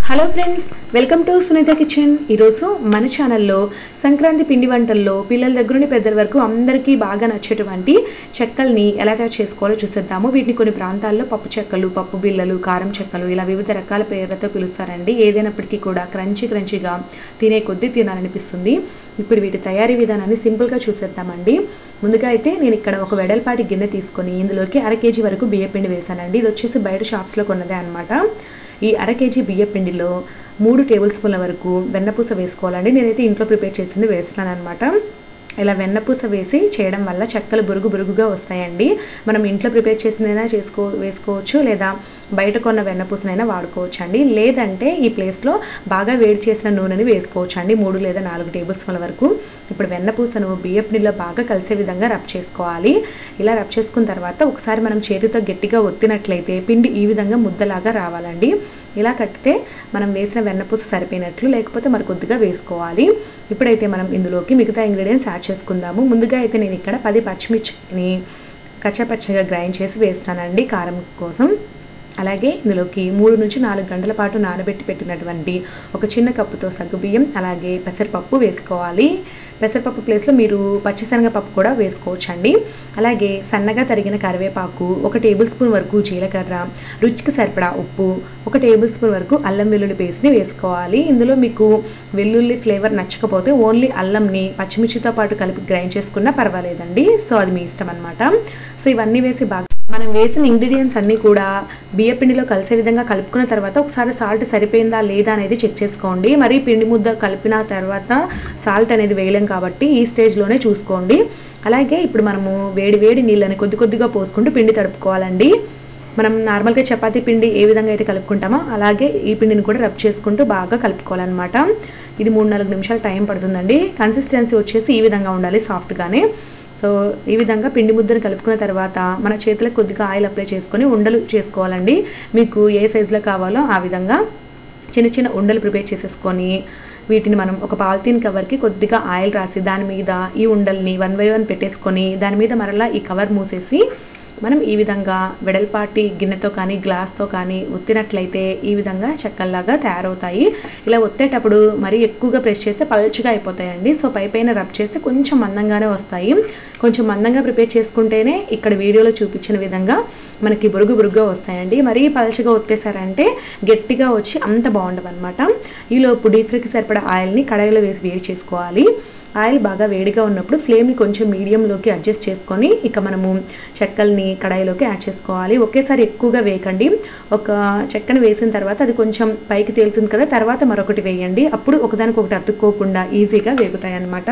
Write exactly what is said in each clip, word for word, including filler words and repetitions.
Hello friends, welcome to Sunitha kitchen. ఈరోజు మన ఛానల్లో సంక్రాంతి పిండి వంటల్లో పిల్లల దగ్గర నుండి పెద్దల వరకు అందరికీ బాగా నచ్చేటువంటి చెక్కల్ని ఎలా తయారు చేసుకోవాలో చూసేద్దాము. వీటిని కొన్ని ప్రాంతాల్లో పప్పు చెక్కలు, పప్పు బిళ్ళలు, కారం చెక్కలు ఇలా వివిధ రకాల పేర్లతో పిలుస్తారండి. ఏదైనప్పటికీ కూడా క్రంచీ క్రంచీగా తినే కొద్దీ తినాలనిపిస్తుంది. ఇప్పుడు వీటి తయారీ విధానాన్ని సింపుల్గా చూసేద్దామండి. ముందుగా అయితే నేను ఇక్కడ ఒక వెడల్పాటి గిన్నె తీసుకొని ఇందులోకి అర కేజీ వరకు బియ్య పిండి వేసానండి. ఇది వచ్చేసి బయట షాప్స్లో కొన్నదే అనమాట. ఈ అర కేజీ బియ్య పిండిలో మూడు టేబుల్ స్పూన్ల వరకు వెన్నపూస వేసుకోవాలండి. నేనైతే ఇంట్లో ప్రిపేర్ చేసింది వేస్తున్నాను అనమాట. ఇలా వెన్నపూస వేసి చేయడం వల్ల చెక్కలు బురుగు బురుగుగా వస్తాయండి. మనం ఇంట్లో ప్రిపేర్ చేసిందైనా చేసుకో వేసుకోవచ్చు లేదా బయట కొన్న వెన్నపూసనైనా వాడుకోవచ్చు అండి. లేదంటే ఈ ప్లేస్లో బాగా వేడి చేసిన నూనెని వేసుకోవచ్చు అండి, మూడు లేదా నాలుగు టేబుల్ స్పూన్ల వరకు. ఇప్పుడు వెన్నపూసను బియ్య పిండిలో బాగా కలిసే విధంగా రబ్ చేసుకోవాలి. ఇలా రబ్ చేసుకున్న తర్వాత ఒకసారి మనం చేతితో గట్టిగా ఒత్తినట్లయితే పిండి ఈ విధంగా ముద్దలాగా రావాలండి. ఇలా కట్టితే మనం వేసిన వెన్నపూస సరిపోయినట్లు, లేకపోతే మరి కొద్దిగా వేసుకోవాలి. ఇప్పుడైతే మనం ఇందులోకి మిగతా ఇంగ్రీడియంట్స్ యాడ్ చేసుకుందాము. ముందుగా అయితే నేను ఇక్కడ పది పచ్చిమిర్చిని కచ్చాపచ్చగా గ్రైండ్ చేసి వేస్తానండి కారం కోసం. అలాగే ఇందులోకి మూడు నుంచి నాలుగు గంటల పాటు నానబెట్టి పెట్టినటువంటి ఒక చిన్న కప్పుతో సగ్గుబియ్యం, అలాగే పెసరపప్పు వేసుకోవాలి. పెసరపప్పు ప్లేస్లో మీరు పచ్చిశనగపప్పు కూడా వేసుకోవచ్చు అండి. అలాగే సన్నగా తరిగిన కరివేపాకు, ఒక టేబుల్ స్పూన్ వరకు జీలకర్ర, రుచికి సరిపడా ఉప్పు, ఒక టేబుల్ స్పూన్ వరకు అల్లం వెల్లుల్లి పేస్ట్ని వేసుకోవాలి. ఇందులో మీకు వెల్లుల్లి ఫ్లేవర్ నచ్చకపోతే ఓన్లీ అల్లంని పచ్చిమిర్చితో పాటు కలిపి గ్రైండ్ చేసుకున్నా పర్వాలేదండి. సో అది మీ ఇష్టం అనమాట. సో ఇవన్నీ వేసి బాగా మనం వేసిన ఇంగ్రీడియంట్స్ అన్నీ కూడా బియ్య పిండిలో కలిసే విధంగా కలుపుకున్న తర్వాత ఒకసారి సాల్ట్ సరిపోయిందా లేదా అనేది చెక్ చేసుకోండి. మరి పిండి ముద్ద కలిపిన తర్వాత సాల్ట్ అనేది వేయలేం కాబట్టి ఈ స్టేజ్లోనే చూసుకోండి. అలాగే ఇప్పుడు మనము వేడి వేడి నీళ్ళని కొద్ది కొద్దిగా పోసుకుంటూ పిండి తడుపుకోవాలండి. మనం నార్మల్గా చపాతీ పిండి ఏ విధంగా అయితే కలుపుకుంటామో అలాగే ఈ పిండిని కూడా రబ్ చేసుకుంటూ బాగా కలుపుకోవాలన్నమాట. ఇది మూడు నాలుగు నిమిషాలు టైం పడుతుందండి. కన్సిస్టెన్సీ వచ్చేసి ఈ విధంగా ఉండాలి, సాఫ్ట్గానే. సో ఈ విధంగా పిండి ముద్దను కలుపుకున్న తర్వాత మన చేతులకు కొద్దిగా ఆయిల్ అప్లై చేసుకొని ఉండలు చేసుకోవాలండి. మీకు ఏ సైజులో కావాలో ఆ విధంగా చిన్న చిన్న ఉండలు ప్రిపేర్ చేసేసుకొని వీటిని మనం ఒక పాలిథీన్ కవర్కి కొద్దిగా ఆయిల్ రాసి దాని మీద ఈ ఉండల్ని వన్ బై వన్ పెట్టేసుకొని దాని మీద మరలా ఈ కవర్ మూసేసి మనం ఈ విధంగా వెడల్పాటి గిన్నెతో కానీ గ్లాస్తో కానీ ఒత్తినట్లయితే ఈ విధంగా చెక్కల్లాగా తయారవుతాయి. ఇలా ఒత్తేటప్పుడు మరీ ఎక్కువగా ప్రెస్ చేస్తే పల్చగా అయిపోతాయండి. సో పై పైన రబ్ చేస్తే కొంచెం మందంగానే వస్తాయి. కొంచెం మందంగా ప్రిపేర్ చేసుకుంటేనే ఇక్కడ వీడియోలో చూపించిన విధంగా మనకి బురుగు బురుగుగా వస్తాయండి. మరీ పల్చగా ఒత్తేసారంటే గట్టిగా వచ్చి అంత బాగుండవు అనమాట. ఈలోపు డీప్ ఫ్రైకి సరిపడా ఆయిల్ని కడాయిలో వేసి వేడి చేసుకోవాలి. ఆయిల్ బాగా వేడిగా ఉన్నప్పుడు ఫ్లేమ్ని కొంచెం మీడియంలోకి అడ్జస్ట్ చేసుకొని ఇక మనము చెక్కల్ని కడాయిలోకి యాడ్ చేసుకోవాలి. ఒకేసారి ఎక్కువగా వేయకండి. ఒక చెక్కను వేసిన తర్వాత అది కొంచెం పైకి తేలుతుంది కదా, తర్వాత మరొకటి వేయండి. అప్పుడు ఒకదానికొకటి అతుక్కోకుండా ఈజీగా వేగుతాయి అన్నమాట.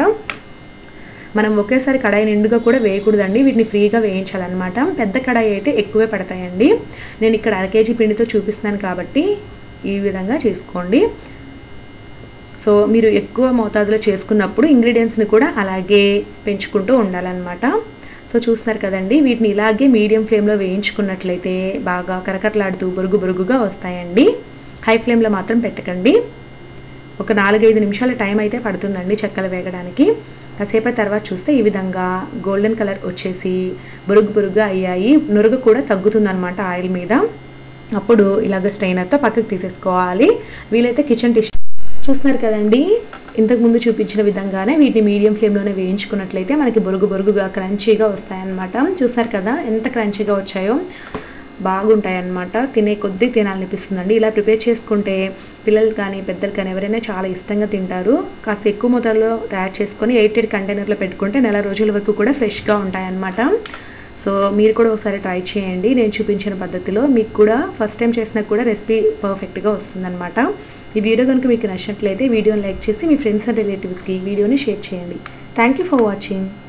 మనం ఒకేసారి కడాయి నిండుగా కూడా వేయకూడదండి, వీటిని ఫ్రీగా వేయించాలన్నమాట. పెద్ద కడాయి అయితే ఎక్కువే పడతాయండి. నేను ఇక్కడ అర కేజీ పిండితో చూపిస్తున్నాను కాబట్టి ఈ విధంగా చేసుకోండి. సో మీరు ఎక్కువ మోతాదులో చేసుకున్నప్పుడు ఇంగ్రీడియంట్స్ని కూడా అలాగే పెంచుకుంటూ ఉండాలన్నమాట. సో చూస్తున్నారు కదండి, వీటిని ఇలాగే మీడియం ఫ్లేమ్లో వేయించుకున్నట్లయితే బాగా కరకరలాడుతూ బురుగు బురుగుగా వస్తాయండి. హై ఫ్లేమ్లో మాత్రం పెట్టకండి. ఒక నాలుగైదు నిమిషాల టైం అయితే పడుతుందండి చెక్కలు వేగడానికి. కాసేపటి తర్వాత చూస్తే ఈ విధంగా గోల్డెన్ కలర్ వచ్చేసి బురుగు బురుగుగా అయ్యాయి. నురుగు కూడా తగ్గుతుందన్నమాట ఆయిల్ మీద. అప్పుడు ఇలాగ స్ట్రైనర్తో పక్కకు తీసేసుకోవాలి. వీలైతే కిచెన్ టిష్యూ చూస్తున్నారు కదండి, ఇంతకుముందు చూపించిన విధంగానే వీటిని మీడియం ఫ్లేమ్లోనే వేయించుకున్నట్లయితే మనకి బొరుగు బొరుగుగా క్రంచీగా వస్తాయన్నమాట. చూస్తున్నారు కదా ఎంత క్రంచీగా వచ్చాయో, బాగుంటాయి అన్నమాట. తినే కొద్దీ తినాలనిపిస్తుందండి. ఇలా ప్రిపేర్ చేసుకుంటే పిల్లలు కానీ పెద్దలు కానీ ఎవరైనా చాలా ఇష్టంగా తింటారు. కాస్త ఎక్కువ మొత్తంలో తయారు చేసుకొని ఎయిటెడ్ కంటైనర్లో పెట్టుకుంటే నెల రోజుల వరకు కూడా ఫ్రెష్గా ఉంటాయన్నమాట. సో మీరు కూడా ఒకసారి ట్రై చేయండి నేను చూపించిన పద్ధతిలో. మీకు కూడా ఫస్ట్ టైం చేసినా కూడా రెసిపీ పర్ఫెక్ట్గా వస్తుందన్నమాట. ఈ వీడియో కనుక మీకు నచ్చినట్లయితే వీడియోని లైక్ చేసి మీ ఫ్రెండ్స్ అండ్ రిలేటివ్స్కి వీడియోని షేర్ చేయండి. Thank you for watching.